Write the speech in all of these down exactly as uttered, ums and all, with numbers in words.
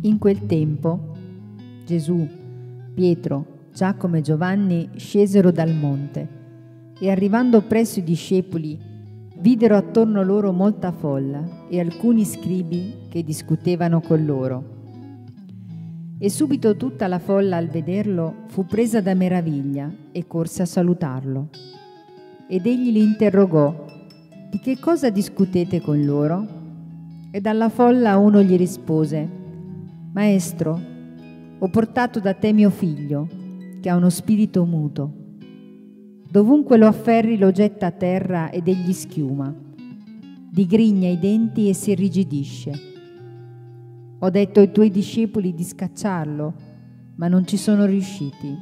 In quel tempo Gesù, Pietro, Giacomo e Giovanni scesero dal monte e arrivando presso i discepoli videro attorno loro molta folla e alcuni scribi che discutevano con loro. E subito tutta la folla al vederlo fu presa da meraviglia e corse a salutarlo. Ed egli li interrogò: di che cosa discutete con loro? E dalla folla uno gli rispose: Maestro, ho portato da te mio figlio, che ha uno spirito muto. Dovunque lo afferri lo getta a terra ed egli schiuma. Digrigna i denti e si irrigidisce. Ho detto ai tuoi discepoli di scacciarlo, ma non ci sono riusciti.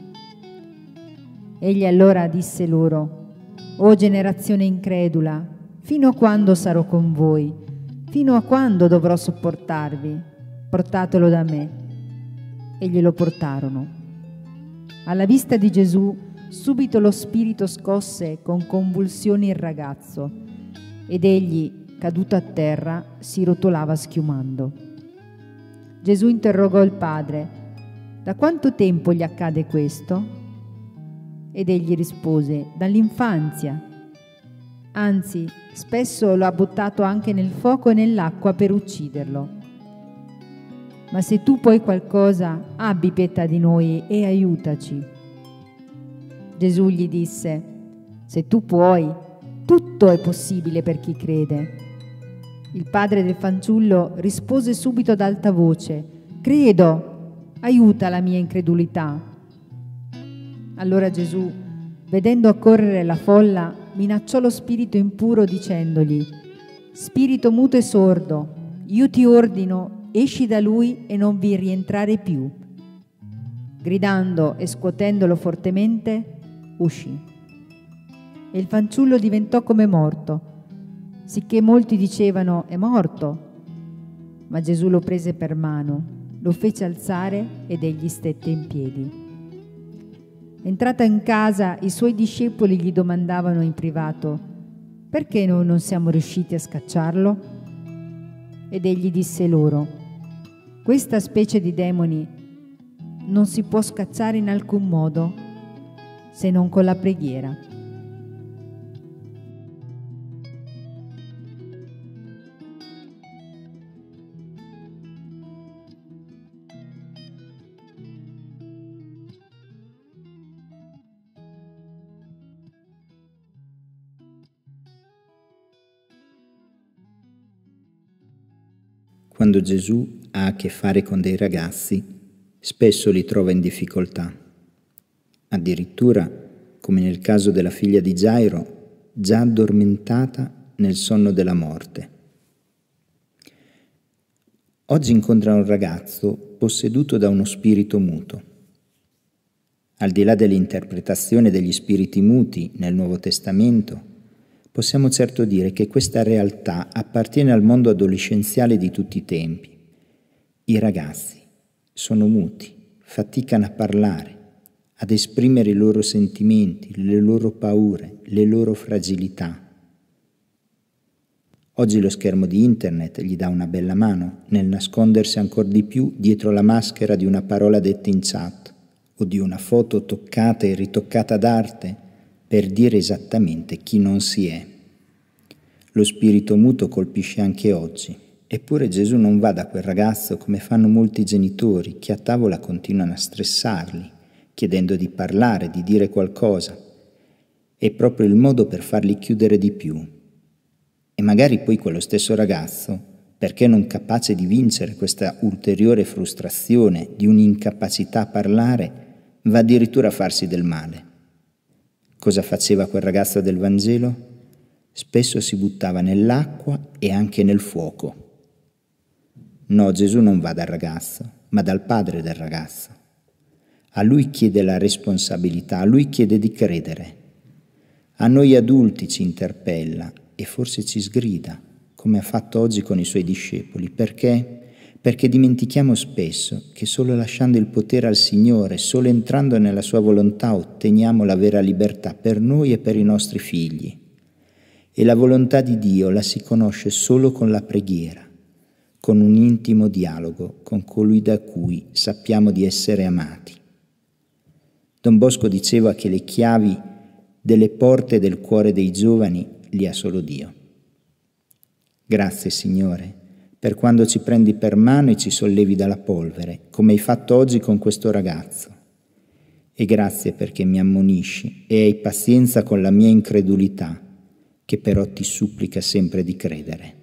Egli allora disse loro: O generazione incredula, fino a quando sarò con voi? Fino a quando dovrò sopportarvi? Portatelo da me. E glielo portarono. Alla vista di Gesù, subito lo spirito scosse con convulsioni il ragazzo, ed egli, caduto a terra, si rotolava schiumando. Gesù interrogò il padre: da quanto tempo gli accade questo? Ed egli rispose: dall'infanzia. Anzi, spesso lo ha buttato anche nel fuoco e nell'acqua per ucciderlo. Ma se tu puoi qualcosa, abbi pietà di noi e aiutaci. Gesù gli disse: se tu puoi, tutto è possibile per chi crede. Il padre del fanciullo rispose subito ad alta voce: credo, aiuta la mia incredulità. Allora Gesù, vedendo accorrere la folla, minacciò lo spirito impuro dicendogli: spirito muto e sordo, io ti ordino, esci da lui e non vi rientrare più. Gridando e scuotendolo fortemente, uscì. E il fanciullo diventò come morto, sicché molti dicevano: è morto. Ma Gesù lo prese per mano, lo fece alzare ed egli stette in piedi. Entrato in casa, i suoi discepoli gli domandavano in privato: perché noi non siamo riusciti a scacciarlo? Ed egli disse loro: questa specie di demoni non si può scacciare in alcun modo se non con la preghiera. Quando Gesù ha a che fare con dei ragazzi, spesso li trova in difficoltà. Addirittura, come nel caso della figlia di Gairo, già addormentata nel sonno della morte. Oggi incontra un ragazzo posseduto da uno spirito muto. Al di là dell'interpretazione degli spiriti muti nel Nuovo Testamento, possiamo certo dire che questa realtà appartiene al mondo adolescenziale di tutti i tempi. I ragazzi sono muti, faticano a parlare, ad esprimere i loro sentimenti, le loro paure, le loro fragilità. Oggi lo schermo di internet gli dà una bella mano nel nascondersi ancora di più dietro la maschera di una parola detta in chat o di una foto toccata e ritoccata d'arte per dire esattamente chi non si è. Lo spirito muto colpisce anche oggi, eppure Gesù non va da quel ragazzo come fanno molti genitori che a tavola continuano a stressarli, chiedendo di parlare, di dire qualcosa. È proprio il modo per farli chiudere di più. E magari poi quello stesso ragazzo, perché non capace di vincere questa ulteriore frustrazione di un'incapacità a parlare, va addirittura a farsi del male. Cosa faceva quel ragazzo del Vangelo? Spesso si buttava nell'acqua e anche nel fuoco. No, Gesù non va dal ragazzo, ma dal padre del ragazzo. A lui chiede la responsabilità, a lui chiede di credere. A noi adulti ci interpella e forse ci sgrida, come ha fatto oggi con i suoi discepoli. Perché? Perché dimentichiamo spesso che solo lasciando il potere al Signore, solo entrando nella sua volontà, otteniamo la vera libertà per noi e per i nostri figli. E la volontà di Dio la si conosce solo con la preghiera, con un intimo dialogo con colui da cui sappiamo di essere amati. Don Bosco diceva che le chiavi delle porte del cuore dei giovani li ha solo Dio. Grazie, Signore, per quando ci prendi per mano e ci sollevi dalla polvere, come hai fatto oggi con questo ragazzo. E grazie perché mi ammonisci e hai pazienza con la mia incredulità, che però ti supplica sempre di credere.